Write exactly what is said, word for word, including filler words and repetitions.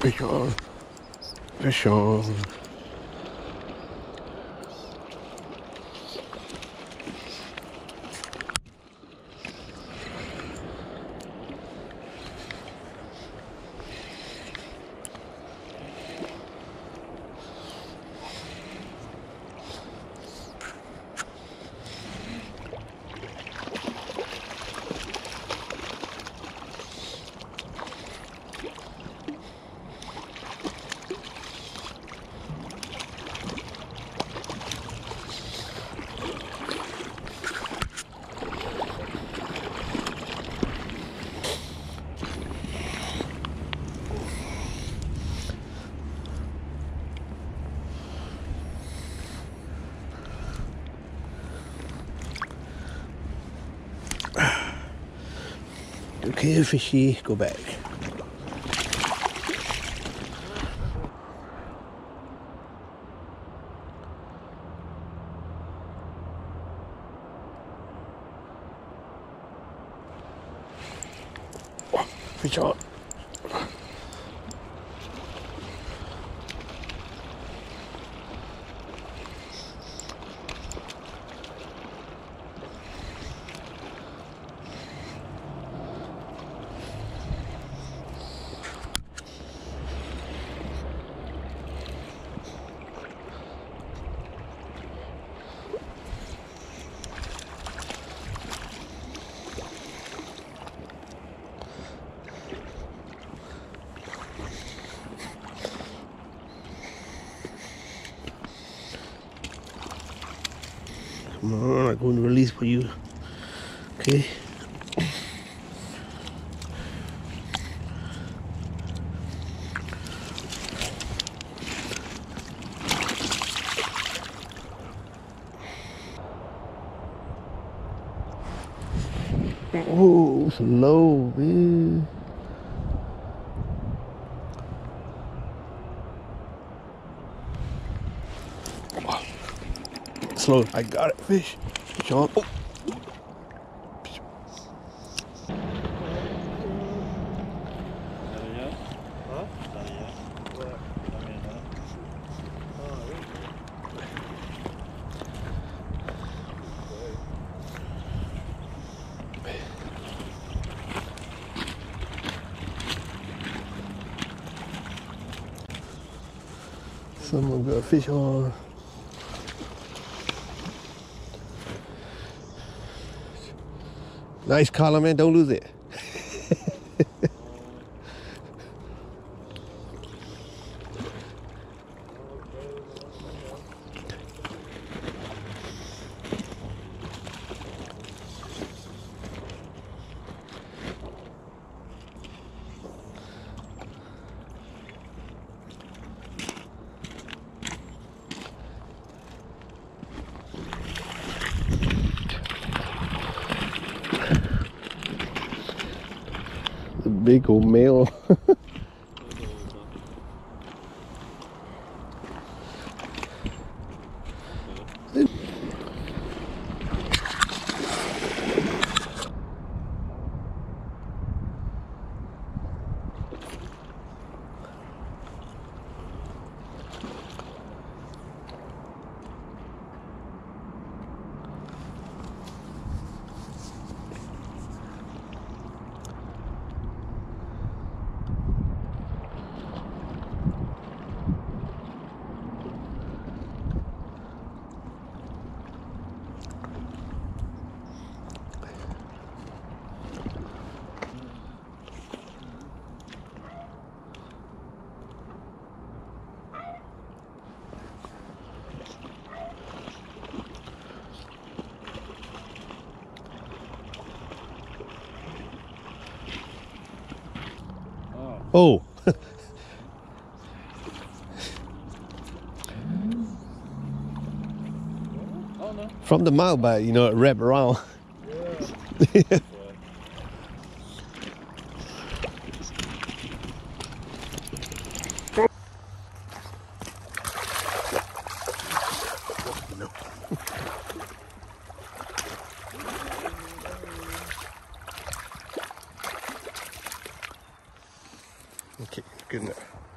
Fish on. Fish on. Okay, fishy, go back. Oh, fish on. Come on, I'm going to release for you. Okay. Oh, slow, man. Slow. I got it, fish. Fish on. Oh. Someone got a fish on. Nice collar, man. Don't lose it. Big old male. Oh. Oh no. From the mouth, but you know, it wrap around. Yeah. Okay, good enough.